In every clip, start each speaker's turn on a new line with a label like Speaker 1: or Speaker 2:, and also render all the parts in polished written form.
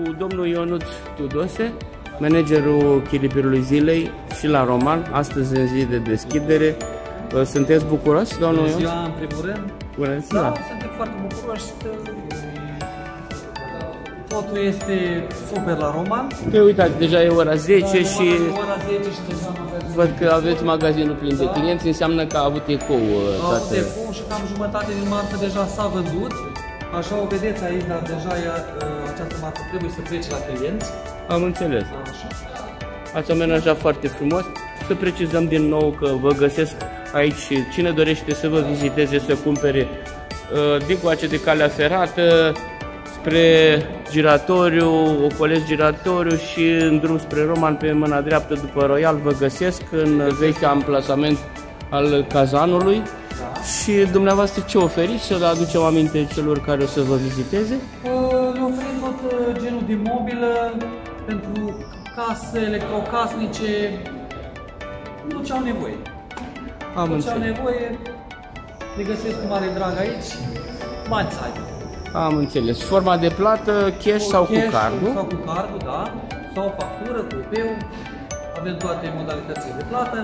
Speaker 1: cu domnul Ionuț Tudose, managerul Chilipirului Zilei și la Roman, astăzi în zi de deschidere. Sunteți bucuroși, domnul Ionuț?
Speaker 2: Bună ziua, în primul rând.
Speaker 1: Bună ziua!
Speaker 2: Da, suntem foarte bucuroși. Totul este super la Roman.
Speaker 1: Păi uitați, deja e ora 10
Speaker 2: da,
Speaker 1: și
Speaker 2: ora 10 și deja
Speaker 1: văd că aveți magazinul plin de clienți, înseamnă că a avut ecou toate.
Speaker 2: Ecou și cam jumătate din marfă deja s-a vândut. Așa o vedeți aici, dar deja această marfă trebuie să plece la clienți.
Speaker 1: Am înțeles.
Speaker 2: Așa.
Speaker 1: Ați amenajat foarte frumos. Să precizăm din nou că vă găsesc aici cine dorește să vă viziteze, să cumpere dincoace de calea ferată, spre Giratoriu, ocolesc Giratoriu și în drum spre Roman pe mâna dreaptă după Royal vă găsesc în vechiul amplasament al cazanului.
Speaker 2: Da.
Speaker 1: Și dumneavoastră ce oferiți? Să aducem aminte celor care o să vă viziteze?
Speaker 2: Le oferim tot genul de mobilă pentru case, electrocasnice, tot ce au nevoie.
Speaker 1: Am
Speaker 2: tot ce au
Speaker 1: înțeles.
Speaker 2: nevoie le găsesc cu mare drag aici, bani să ai.
Speaker 1: Am înțeles. Forma de plată, cash sau cu cardul?
Speaker 2: Sau cu cardul, da. Sau factură, cu UP-ul. Avem toate modalitățile de plată.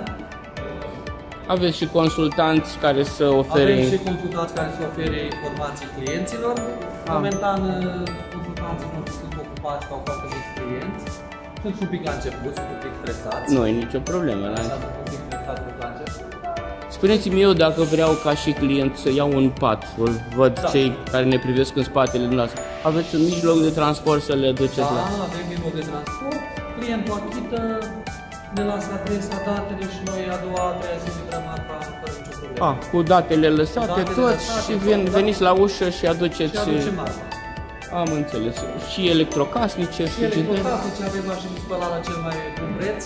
Speaker 1: Aveți și consultanți care să ofere...
Speaker 2: Avem și consultanți care să ofere informații clienților. Momentan, consultanții noștri sunt ocupați sau foarte mulți clienți. Sunt un pic la început, sunt un pic stresați.
Speaker 1: Nu e nicio problemă.
Speaker 2: Așa, sunt un pic stresați la început.
Speaker 1: Spuneți-mi eu dacă vreau ca și client să iau un pat, văd cei care ne privesc în spatele dumneavoastră. Aveți un mijloc de transport să le duceți la...
Speaker 2: Da, avem mijloc de transport. Clientul achită, ne lasă adresa, datele și noi a doua, a treia zi livrăm marfa fără nicio problemă.
Speaker 1: Cu datele lăsate, tot și veniți la ușă și aduceți...
Speaker 2: Și aducem marfa.
Speaker 1: Am înțeles. Și electrocasnice,
Speaker 2: Și electrocasnice avem mașini spălat la cel mai bun preț,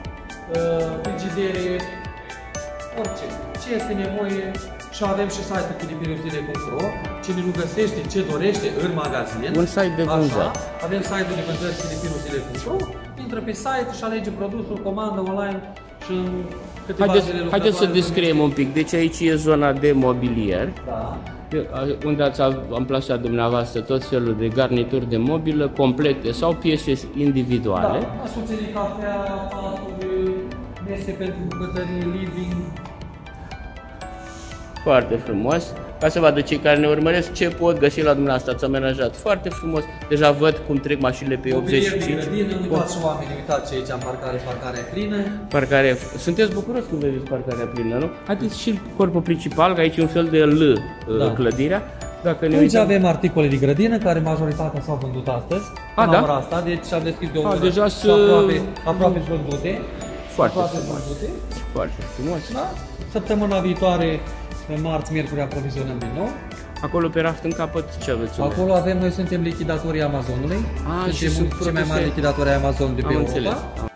Speaker 2: frigidere, orice. Ce este nevoie și avem și site-ul chilipiruzile.ro. Cine nu găsește ce dorește în magazin.
Speaker 1: Un site de vânzări.
Speaker 2: Avem site-ul de vânzări chilipiruzile.ro. Intră pe site și alege produsul, comandă online și în câteva zile.
Speaker 1: Haideți să descriem un pic. Deci aici e zona de mobilier.
Speaker 2: Da.
Speaker 1: Unde ați amplasat dumneavoastră tot felul de garnituri de mobilă complete sau piese individuale.
Speaker 2: Da, asuțe de cafea, paturi, mese pentru bucătărie, living.
Speaker 1: Foarte frumos. Ca să vadă cei care ne urmăresc ce pot găsi la dumneavoastră. Ați amenajat foarte frumos. Deja văd cum trec mașinile pe 85.
Speaker 2: Uitați și oamenii, uitați aici în parcarea plină.
Speaker 1: Parcarea. Sunteți bucuroși când vedeți parcarea plină, nu? Haideți și corpul principal, că aici e un fel de clădirea. Dacă ne
Speaker 2: Aici
Speaker 1: uităm...
Speaker 2: avem articole de grădină, care majoritatea s-au vândut astăzi.
Speaker 1: Da?
Speaker 2: Ora asta, deci am deschis de o oră.
Speaker 1: Deja
Speaker 2: aproape vândute.
Speaker 1: Foarte frumos. Foarte frumos.
Speaker 2: Da? Săptămâna viitoare, pe marți, miercuri, aprovizionăm din nou.
Speaker 1: Acolo pe raft în capăt ce aveți?
Speaker 2: Acolo avem, noi suntem lichidatorii Amazonului.
Speaker 1: Și
Speaker 2: suntem cei mai mari lichidatori Amazon de pe Europa.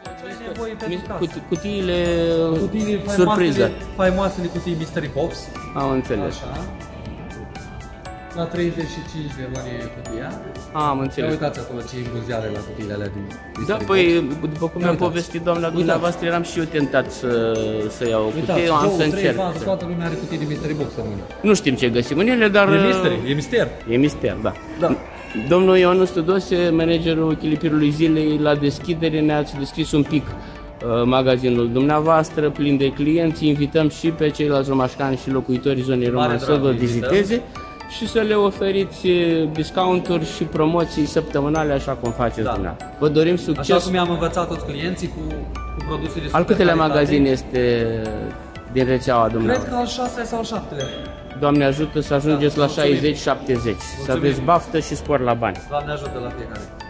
Speaker 1: Cutiile surpriză.
Speaker 2: Faimoasele cutii Mystery Box.
Speaker 1: Am înțeles.
Speaker 2: Așa. La 35 de luni e cutia.
Speaker 1: Am înțeles.
Speaker 2: Uitați acolo ce imbuziare la cutiile alea din Mystery
Speaker 1: Da,
Speaker 2: Box.
Speaker 1: păi, după cum mi-a povestit doamna dumneavoastră, eram și eu tentat să iau o cutie, am să încerc.
Speaker 2: Toată lumea are cutii de Mystery Box în mână.
Speaker 1: Nu știm ce găsim în ele, dar...
Speaker 2: E mister.
Speaker 1: E mister, da.
Speaker 2: Da.
Speaker 1: Domnul Ionuț Tudose, managerul Chilipirului Zilei, la deschidere ne-ați descris un pic magazinul dumneavoastră, plin de clienți. Invităm și pe ceilalți romașcani și locuitorii zonei Roman să vă viziteze și să le oferiți discounturi și promoții săptămânale, așa cum faceți dumneavoastră. Vă dorim succes.
Speaker 2: Așa cum i-am învățat toți clienții cu produsele de
Speaker 1: Al câtelea magazin este din rețeaua dumneavoastră?
Speaker 2: Cred că al 6-lea sau al 7-lea.
Speaker 1: Doamne ajută să ajungeți la 60-70. Să aveți baftă și spor la bani.
Speaker 2: Doamne ajută la fiecare.